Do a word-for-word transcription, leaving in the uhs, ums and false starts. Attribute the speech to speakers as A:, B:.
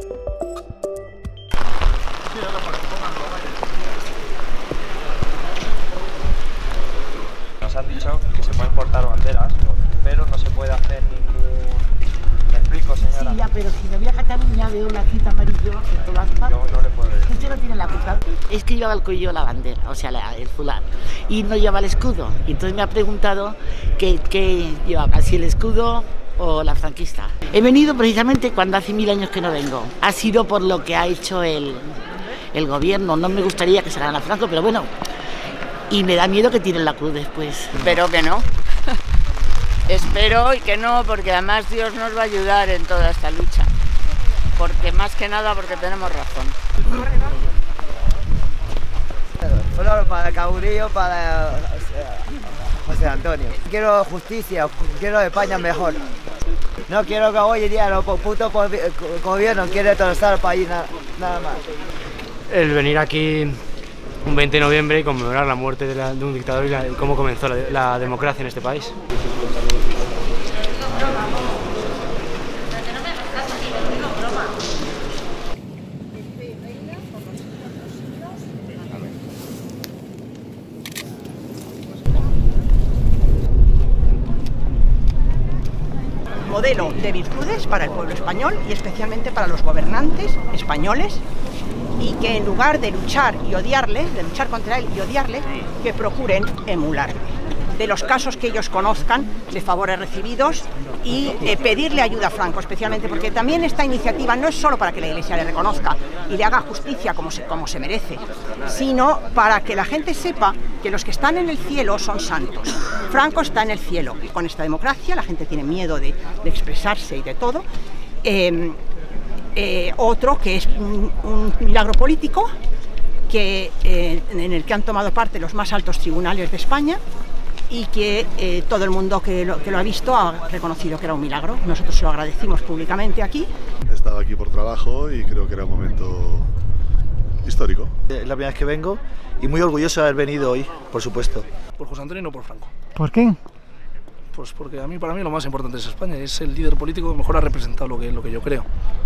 A: Nos han dicho que se pueden portar banderas, pero no se puede hacer ningún... ¿Me explico, señora?
B: Sí, ya, pero si me voy a Cataluña veo una cita amarillo en todas partes.
A: Yo no le puedo decir.
B: Usted no tiene la culpa. Es que llevaba el cuello la bandera, o sea, la, el fular, y no lleva el escudo. Y entonces me ha preguntado qué, qué llevaba, si el escudo o la franquista. He venido precisamente cuando hace mil años que no vengo. Ha sido por lo que ha hecho el, el gobierno. No me gustaría que se gane a Franco, pero bueno. Y me da miedo que tiren la cruz después.
C: Espero que no. Espero y que no, porque además Dios nos va a ayudar en toda esta lucha. Porque más que nada porque tenemos razón.
D: Solo para Caudillo, para José Antonio. Quiero justicia, quiero España mejor. No quiero que hoy en día los putos gobiernos quieren trozar el país, nada, nada más.
E: El venir aquí un veinte de noviembre y conmemorar la muerte de, la, de un dictador y, la, y cómo comenzó la, la democracia en este país.
F: Modelo de virtudes para el pueblo español y especialmente para los gobernantes españoles, y que en lugar de luchar y odiarle, de luchar contra él y odiarle, que procuren emularle. De los casos que ellos conozcan, de favores recibidos, y eh, pedirle ayuda a Franco, especialmente porque también esta iniciativa no es solo para que la Iglesia le reconozca y le haga justicia como se, como se merece, sino para que la gente sepa que los que están en el cielo son santos. Franco está en el cielo, y con esta democracia la gente tiene miedo de, de expresarse y de todo. Eh, eh, otro que es un, un milagro político, que, eh, en el que han tomado parte los más altos tribunales de España, y que eh, todo el mundo que lo, que lo ha visto ha reconocido que era un milagro. Nosotros se lo agradecimos públicamente aquí.
G: He estado aquí por trabajo y creo que era un momento histórico.
H: Es la primera vez que vengo y muy orgulloso de haber venido hoy, por supuesto.
I: Por José Antonio y no por Franco.
J: ¿Por qué?
I: Pues porque a mí, para mí lo más importante es España, es el líder político que mejor ha representado lo que, lo que yo creo.